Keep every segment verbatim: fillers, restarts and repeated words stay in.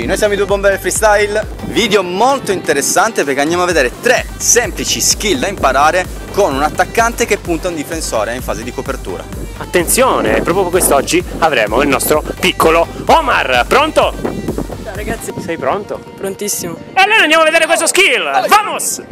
Eccoci, noi siamo i due bomber del freestyle. Video molto interessante perché andiamo a vedere tre semplici skill da imparare con un attaccante che punta un difensore in fase di copertura. Attenzione, proprio quest'oggi avremo il nostro piccolo Omar. Pronto? Ciao ragazzi. Sei pronto? Prontissimo. E allora andiamo a vedere questo skill. Vamos!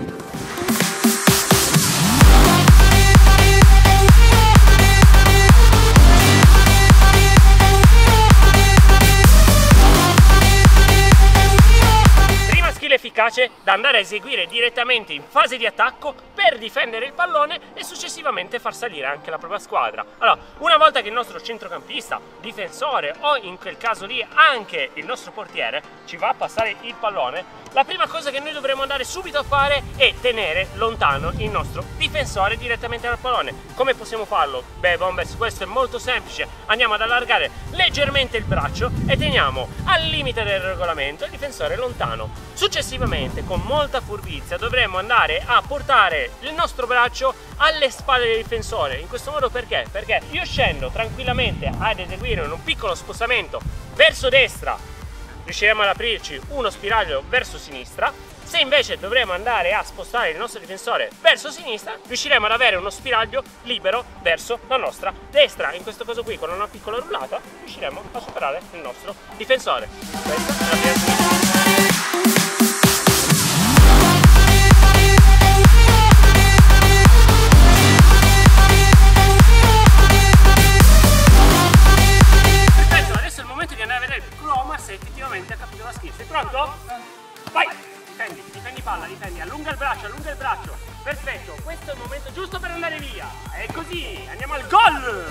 Efficace da andare a eseguire direttamente in fase di attacco per difendere il pallone e successivamente far salire anche la propria squadra. Allora, una volta che il nostro centrocampista, difensore o in quel caso lì anche il nostro portiere ci va a passare il pallone, la prima cosa che noi dovremo andare subito a fare è tenere lontano il nostro difensore direttamente dal pallone. Come possiamo farlo? Beh, Bombers, questo è molto semplice. Andiamo ad allargare leggermente il braccio e teniamo al limite del regolamento il difensore lontano. Successivamente, con molta furbizia, dovremo andare a portare il nostro braccio alle spalle del difensore. In questo modo perché? Perché io scendo tranquillamente ad eseguire un piccolo spostamento verso destra, riusciremo ad aprirci uno spiraglio verso sinistra. Se invece dovremo andare a spostare il nostro difensore verso sinistra, riusciremo ad avere uno spiraglio libero verso la nostra destra. In questo caso qui, con una piccola rullata, riusciremo a superare il nostro difensore. Questa è la prima sinistra. Se effettivamente ha capito la skill. Sei pronto? Vai! Difendi, difendi palla, difendi, allunga il braccio, allunga il braccio. Perfetto, questo è il momento giusto per andare via. E così, andiamo al gol!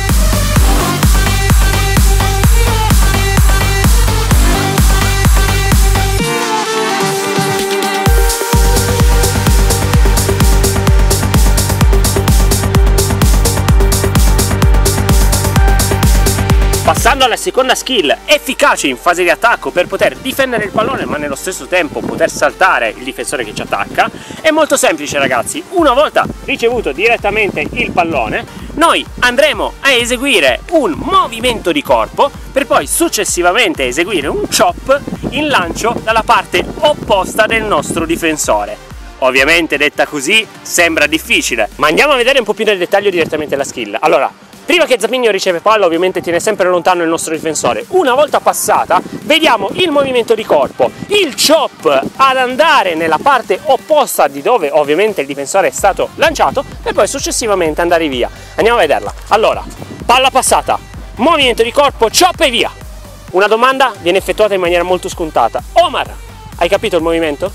Passando alla seconda skill, efficace in fase di attacco per poter difendere il pallone ma nello stesso tempo poter saltare il difensore che ci attacca, è molto semplice ragazzi. Una volta ricevuto direttamente il pallone, noi andremo a eseguire un movimento di corpo per poi successivamente eseguire un chop in lancio dalla parte opposta del nostro difensore. Ovviamente detta così sembra difficile, ma andiamo a vedere un po' più nel dettaglio direttamente la skill. Allora, prima che Zapigno riceve palla ovviamente tiene sempre lontano il nostro difensore. Una volta passata vediamo il movimento di corpo, il chop ad andare nella parte opposta di dove ovviamente il difensore è stato lanciato e poi successivamente andare via. Andiamo a vederla. Allora, palla passata, movimento di corpo, chop e via. Una domanda viene effettuata in maniera molto scontata. Omar, hai capito il movimento?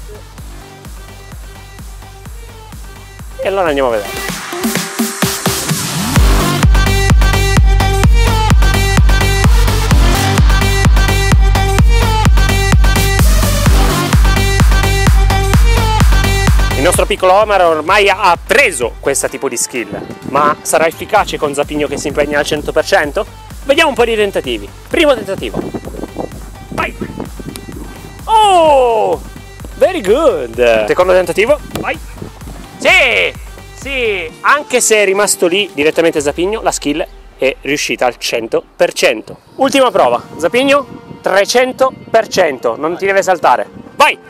E allora andiamo a vedere. Il nostro piccolo Omar ormai ha preso questo tipo di skill, ma sarà efficace con Zapigno che si impegna al cento per cento? Vediamo un po' di tentativi. Primo tentativo. Vai! Oh! Very good! Secondo tentativo. Vai! Sì! Sì! Anche se è rimasto lì direttamente Zapigno, la skill è riuscita al cento per cento. Ultima prova. Zapigno, trecento per cento. Non ti deve saltare. Vai!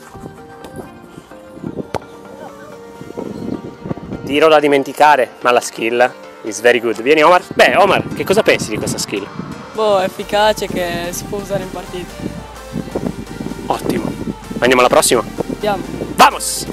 Tiro da dimenticare, ma la skill is very good. Vieni Omar. Beh Omar, che cosa pensi di questa skill? Boh, è efficace che si può usare in partita. Ottimo. Andiamo alla prossima? Andiamo. Vamos!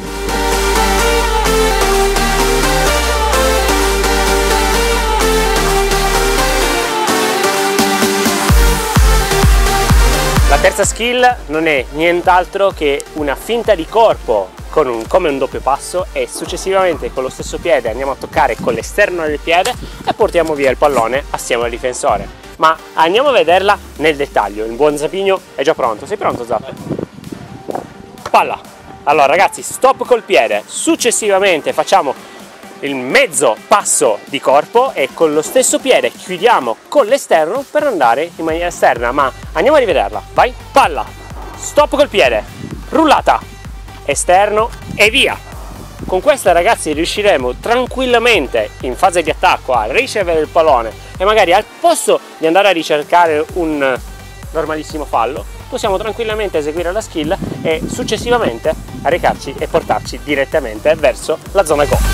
La terza skill non è nient'altro che una finta di corpo con un, come un doppio passo e successivamente con lo stesso piede andiamo a toccare con l'esterno del piede e portiamo via il pallone assieme al difensore. Ma andiamo a vederla nel dettaglio. Il buon Zapigno è già pronto. Sei pronto Zap? Palla! Allora ragazzi, stop col piede, successivamente facciamo il mezzo passo di corpo e con lo stesso piede chiudiamo con l'esterno per andare in maniera esterna. Ma andiamo a rivederla. Vai! Palla! Stop col piede, rullata, esterno e via. Con questa ragazzi riusciremo tranquillamente in fase di attacco a ricevere il pallone e magari al posto di andare a ricercare un normalissimo fallo possiamo tranquillamente eseguire la skill e successivamente recarci e portarci direttamente verso la zona go.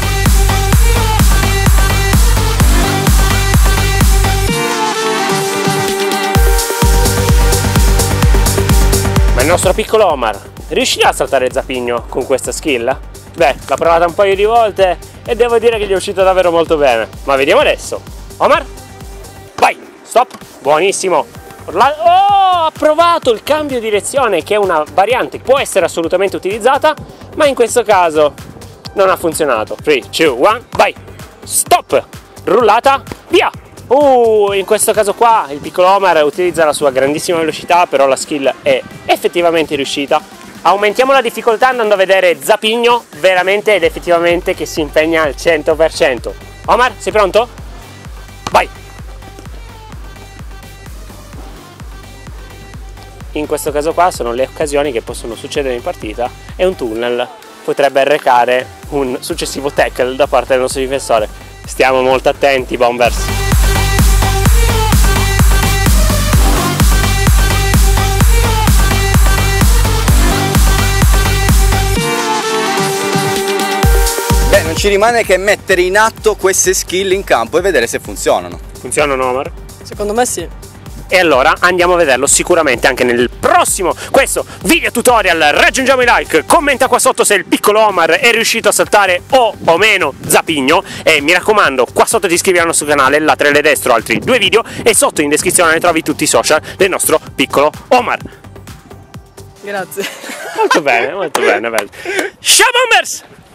Ma il nostro piccolo Omar riuscirà a saltare Zapigno con questa skill? Beh, l'ha provata un paio di volte e devo dire che gli è uscito davvero molto bene. Ma vediamo adesso. Omar, vai, stop, buonissimo. Oh, ha provato il cambio direzione, che è una variante che può essere assolutamente utilizzata, ma in questo caso non ha funzionato. tre, due, uno, vai, stop, rullata, via. Uh, in questo caso qua il piccolo Omar utilizza la sua grandissima velocità, però la skill è effettivamente riuscita. Aumentiamo la difficoltà andando a vedere Zapigno veramente ed effettivamente che si impegna al cento per cento. Omar, sei pronto? Vai! In questo caso qua sono le occasioni che possono succedere in partita e un tunnel potrebbe arrecare un successivo tackle da parte del nostro difensore. Stiamo molto attenti, Bombers. Beh, non ci rimane che mettere in atto queste skill in campo e vedere se funzionano. Funzionano, Omar? Secondo me sì. E allora andiamo a vederlo sicuramente anche nel prossimo questo video tutorial. Raggiungiamo i like, commenta qua sotto se il piccolo Omar è riuscito a saltare o, o meno Zapigno, e mi raccomando qua sotto ti iscrivi al nostro canale, là trailer destro altri due video e sotto in descrizione trovi tutti i social del nostro piccolo Omar. Grazie. Molto bene, molto bene, bello. Ciao Bombers!